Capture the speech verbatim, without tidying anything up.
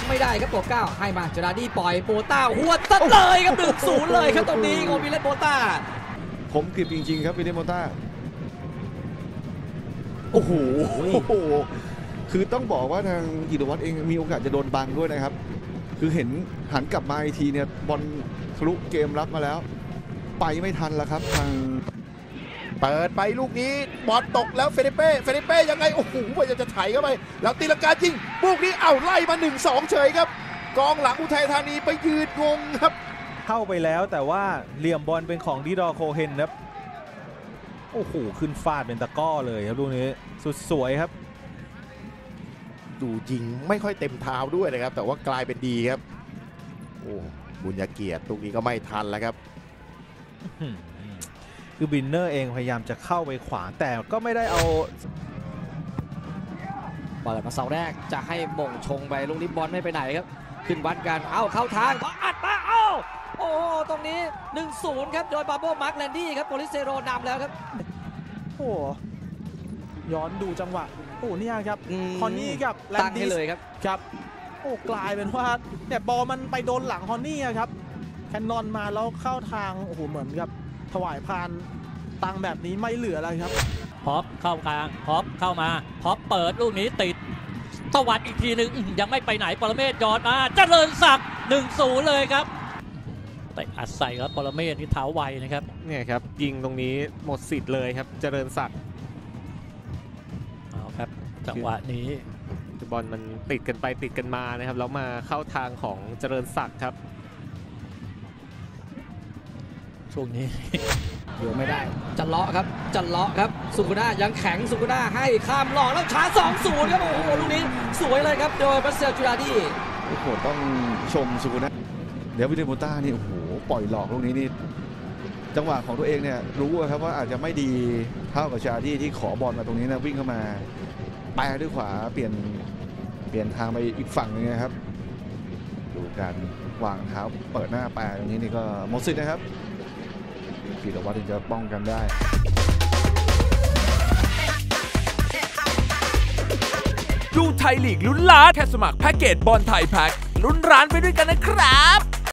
ยังไม่ได้ครับโปรเก้าให้มาเจราดี้ปล่อยโปต้าหัวตัดเลยครับหนึ่งศูนย์เลยครับตรงนี้ของวิลเลนโปต้าผมกริบจริงๆครับวิลเลนโปต้าโอ้โหคือต้องบอกว่าทางกิตวัฒน์เองมีโอกาสจะโดนบังด้วยนะครับคือเห็นหันกลับมาอีกทีเนี่ยบอลทะลุเกมรับมาแล้วไปไม่ทันแล้วครับทางเปิดไปลูกนี้บอลตกแล้วเฟเดเป้เฟเดเป้ยังไงโอ้โหพยายามจะไถเข้าไปแล้วตีลังกาจริงลูกนี้เอ้าไล่มา หนึ่งสอง เฉยครับกองหลังอุทัยธานีไปยืนงงครับเข้าไปแล้วแต่ว่าเหลี่ยมบอลเป็นของดิดอร์โคเฮนครับโอ้โหขึ้นฟาดเป็นตะก้อเลยครับลูกนี้สุดสวยครับดูยิงไม่ค่อยเต็มเท้าด้วยนะครับแต่ว่ากลายเป็นดีครับโอ้บุญญาเกียรติตรงนี้ก็ไม่ทันแล้วครับคือบินเนอร์เองพยายามจะเข้าไปขวางแต่ก็ไม่ได้เอาบอลมาเสาแรกจะให้บ่งชงไปลูกนี้บอลไม่ไปไหนครับขึ้นวัดกันเอ้าเข้าทางอัดมาเอ้าโอ้ตรงนี้ หนึ่งศูนย์ ครับโดยบาโบมาร์คแลนดี้ครับโปลิสเซโรนำแล้วครับโอ้ย้อนดูจังหวะโอ้เนี่ยครับฮอนนี่กับแลนดี้เลยครับครับโอ้กลายเป็นว่าเนี่ยบอลมันไปโดนหลังฮอนนี่ครับแคนนอนมาแล้วเข้าทางโอ้โหเหมือนกับถวายพานตังแบบนี้ไม่เหลืออะไรครับพอปเข้ากลางพอปเข้ามาพอปเปิดลูกนี้ติดตวัดอีกทีหนึ่งยังไม่ไปไหนปรเมศยอดมาเจริญศักดิ์ หนึ่งศูนย์ เลยครับแต่อัดใส่ครับปรเมศที่เท้าไวนะครับเนี่ยครับยิงตรงนี้หมดสิทธิ์เลยครับเจริญศักดิ์เอาครับจังหวะนี้บอลมันติดกันไปติดกันมานะครับแล้วมาเข้าทางของเจริญศักดิ์ครับช่วงนี้อยู่ไม่ได้จะเลาะครับจะเลาะครับสุกุน่ายังแข็งสุกุน่าให้ข้ามหลอกแล้วช้า สองศูนย์ ครับโอ้โหลูกนี้สวยเลยครับโดยบัสเซลจูราดี้โอ้โหต้องชมสุกุน่าเดี๋ยววิลเลนโปต้านี่โอ้โหปล่อยหลอกลูกนี้นี่จังหวะของตัวเองเนี่ยรู้ครับว่าอาจจะไม่ดีเท่ากับจูราดี้ที่ขอบอลมาตรงนี้นะวิ่งเข้ามาแปรด้วยขวาเปลี่ยนเปลี่ยนทางไปอีกฝั่งนึงนะครับดูการวางเท้าเปิดหน้าแปรตรงนี้นี่ก็หมดสิทธิ์นะครับกิตวัฒน์ถึงจะป้องกันได้ดูไทยลีกลุ้นล้านแค่สมัครแพ็กเกจบอลไทยแพ็กลุ้นร้านไปด้วยกันนะครับ